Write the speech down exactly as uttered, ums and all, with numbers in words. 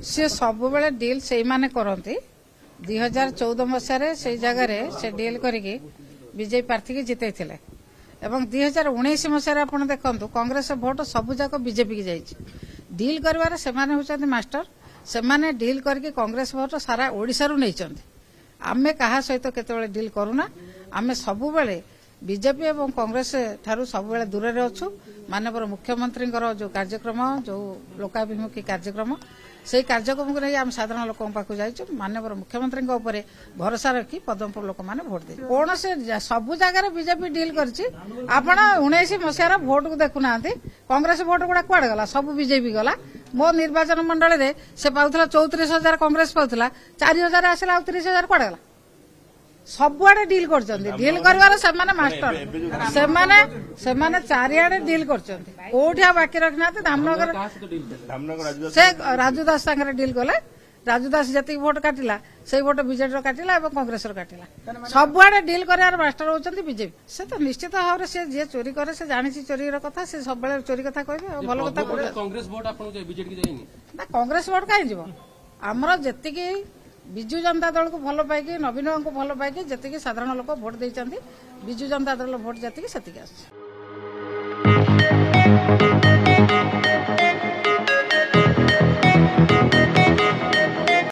सी सब बेले डील से माने करती दुई हजार चौदह मसीह से जगार से डील करके बीजेपी प्रार्थी की जिते एवं दुई हजार उन्नीस मसीह आप देखु कांग्रेस भोट सबुजाक बीजेपी की जाइए डील कर से मास्टर से माने डील करके कांग्रेस भोट सारा ओडिशा रु नहीं आमे कहा सहित केतबेले डील करूना आमे सबु बेले बीजेपी एवं कांग्रेस ठारू सब बेले दूर रे अछु माननीय मुख्यमंत्री जो कार्यक्रम जो लोकाभिमुखी कार्यक्रम से कार्यक्रम को नहीं आम साधारण लोक पाक जाइए माननीय मुख्यमंत्री भरोसा रखी पद्मपुर लोक मैंने भोट दे कौन से सबु जगह बीजेपी डील कर उन्नीस मसीहार भोट को देखुना कांग्रेस भोट गुड़ा कुआड़े गला सब बीजेपी गला मो निर्वाचन मंडल में से पाउला चौतीस हजार कांग्रेस पाउला चार हजार आसला तीस हजार कुआड़े गला सबुआडे डील कर डील कर मास्टर से चारिआडे डील कर बाकी रखना धामनगर से राजू दास डील कले राजू दास जी भोट काटिला से भोट बीजेडी काटिला कांग्रेस काटिला सबुआडे डील कर मास्टर होती बीजेपी से तो निश्चित भाव में सी जी चोरी करे से जानी चोरी कथा से सब चोरी कथा कहे भल कथा कांग्रेस भोट कहीं आमर जी विजु जनता दल को भल पाई नवीन को भल पाई जी साधारण लोक भोट देते विजु जनता दल भोट जी से